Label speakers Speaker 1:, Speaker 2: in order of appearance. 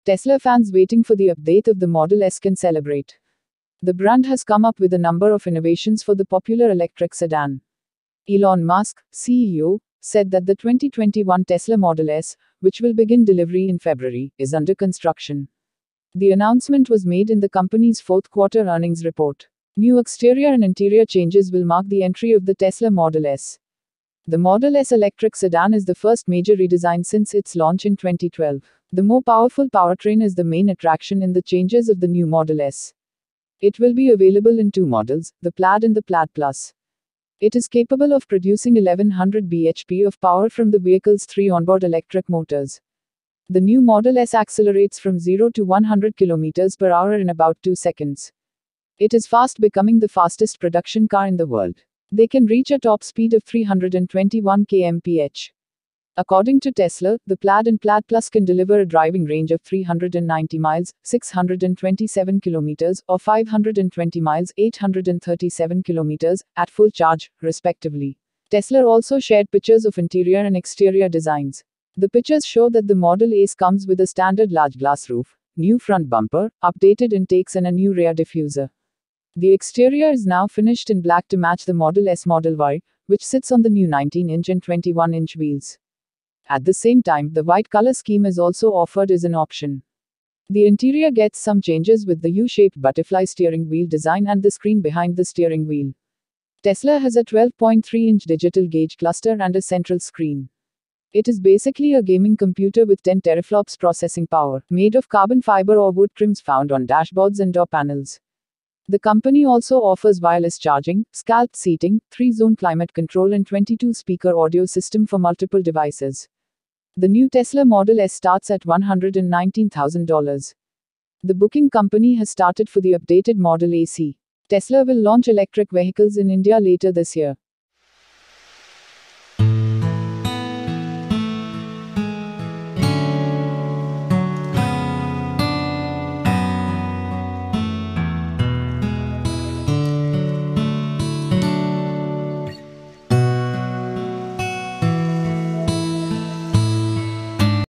Speaker 1: Tesla fans waiting for the update of the Model S can celebrate. The brand has come up with a number of innovations for the popular electric sedan. Elon Musk, CEO, said that the 2021 Tesla Model S, which will begin delivery in February, is under construction. The announcement was made in the company's fourth quarter earnings report. New exterior and interior changes will mark the entry of the Tesla Model S. The Model S electric sedan is the first major redesign since its launch in 2012. The more powerful powertrain is the main attraction in the changes of the new Model S. It will be available in two models, the Plaid and the Plaid Plus. It is capable of producing 1100 bhp of power from the vehicle's three onboard electric motors. The new Model S accelerates from 0 to 100 km per hour in about 2 seconds. It is fast, becoming the fastest production car in the world. They can reach a top speed of 321 km/h. According to Tesla, the Plaid and Plaid Plus can deliver a driving range of 390 miles, 627 kilometers, or 520 miles, 837 kilometers, at full charge, respectively. Tesla also shared pictures of interior and exterior designs. The pictures show that the Model S comes with a standard large glass roof, new front bumper, updated intakes, and a new rear diffuser. The exterior is now finished in black to match the Model S Model Y, which sits on the new 19-inch and 21-inch wheels. At the same time, the white color scheme is also offered as an option. The interior gets some changes with the U-shaped butterfly steering wheel design and the screen behind the steering wheel. Tesla has a 12.3-inch digital gauge cluster and a central screen. It is basically a gaming computer with 10 teraflops processing power, made of carbon fiber or wood trims found on dashboards and door panels. The company also offers wireless charging, scalped seating, 3-zone climate control, and 22-speaker audio system for multiple devices. The new Tesla Model S starts at $119,000. The booking company has started for the updated Model AC. Tesla will launch electric vehicles in India later this year.